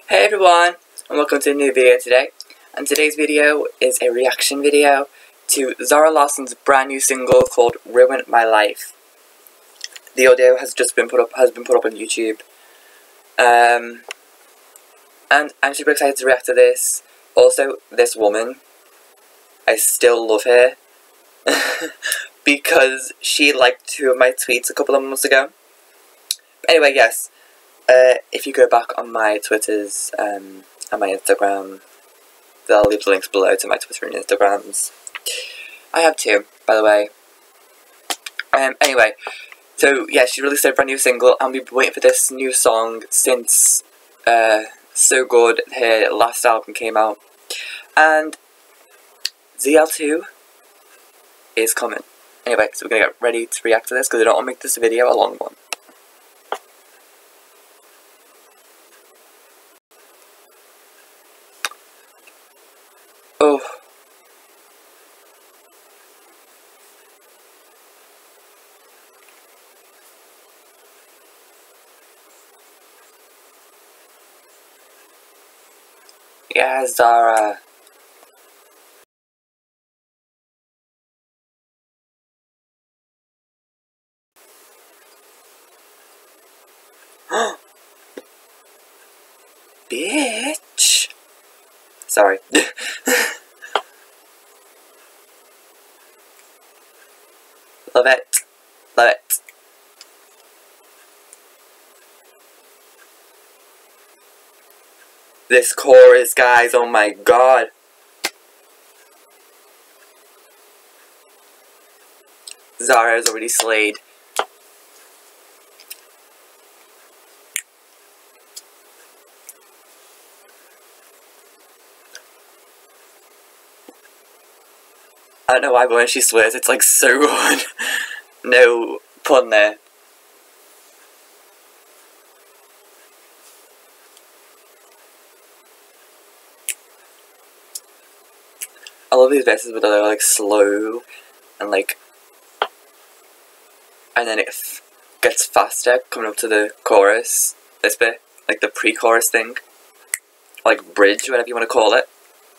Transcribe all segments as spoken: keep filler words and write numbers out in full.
Hey everyone, and welcome to a new video today. And today's video is a reaction video to Zara Larsson's brand new single called "Ruin My Life." The audio has just been put up has been put up on YouTube. Um, and I'm super excited to react to this. Also, this woman, I still love her because she liked two of my tweets a couple of months ago. Anyway, yes. Uh, if you go back on my Twitters um, and my Instagram, they'll leave the links below to my Twitter and Instagrams. I have two, by the way. Um, anyway, so yeah, she released a brand new single, and we've been waiting for this new song since uh, So Good, her last album, came out. And Z L two is coming. Anyway, so we're gonna get ready to react to this because I don't want to make this video a long one. Oh. Yeah, Zara. Bitch. Sorry. Love it. Love it. This chorus, guys, oh my god. Zara has already slayed. I don't know why, but when she swears, it's like so good. No pun there. I love these verses, but they're like slow and like, and then it f gets faster coming up to the chorus. This bit, like the pre-chorus thing, like bridge, whatever you want to call it.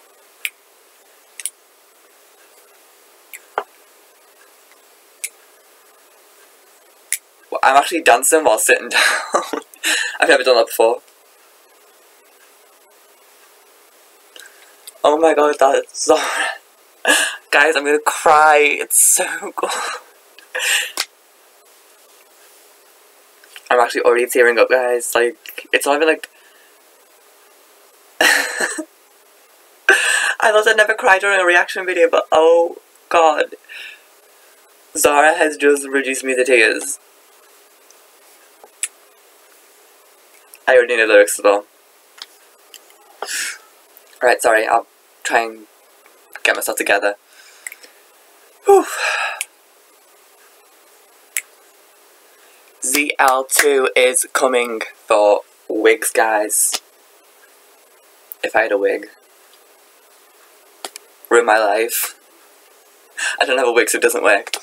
Well, I'm actually dancing while sitting down. I've never done that before. Oh my god, that's so... Guys, I'm gonna cry. It's so good. I'm actually already tearing up, guys. Like, it's not even like... I thought I'd never cry during a reaction video, but oh god. Zara has just reduced me to tears. I already know the lyrics as well. Alright, sorry, I'll try and get myself together. Whew. Z L two is coming for wigs, guys. If I had a wig. Ruin my life. I don't have a wig, so it doesn't work.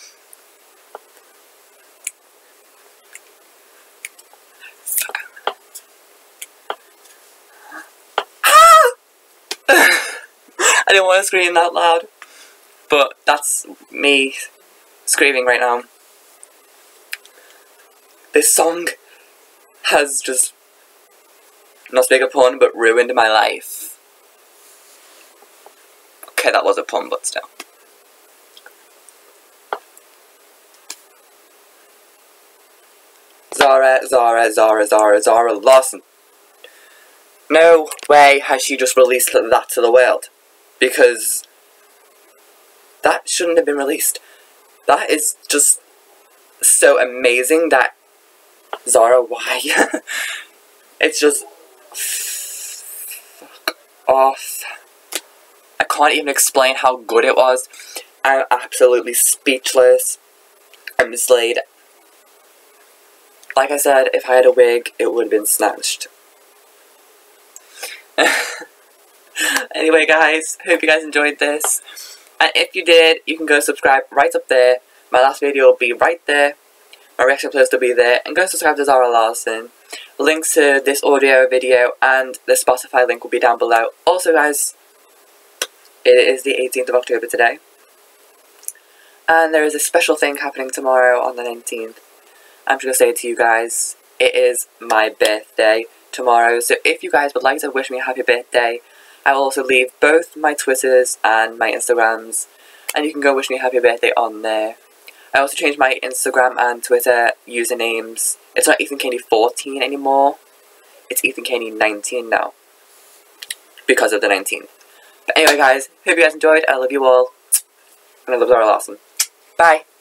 I didn't want to scream that loud, but that's me screaming right now. This song has just, not to make a pun, but ruined my life. Okay, that was a pun, but still. Zara, Zara, Zara, Zara, Zara Larsson. No way has she just released that to the world. Because that shouldn't have been released. That is just so amazing that Zara, why? It's just fuck off. I can't even explain how good it was. I'm absolutely speechless. I'm slayed. Like I said, if I had a wig, it would have been snatched. Anyway, guys, hope you guys enjoyed this. And if you did, you can go subscribe right up there. My last video will be right there. My reaction playlist will be there. And go subscribe to Zara Larsson. Links to this audio video and the Spotify link will be down below. Also guys, it is the eighteenth of October today. And there is a special thing happening tomorrow on the nineteenth. I'm just going to say it to you guys, it is my birthday tomorrow. So if you guys would like to wish me a happy birthday, I will also leave both my Twitters and my Instagrams. And you can go wish me a happy birthday on there. I also changed my Instagram and Twitter usernames. It's not Ethan Caney fourteen anymore. It's Ethan Caney nineteen now. Because of the nineteenth. But anyway guys, hope you guys enjoyed. I love you all. And I love Zara Larson. Bye.